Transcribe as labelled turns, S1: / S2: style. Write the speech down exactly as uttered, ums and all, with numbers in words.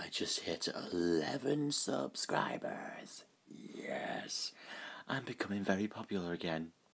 S1: I just hit eleven subscribers. Yes, I'm becoming very popular again.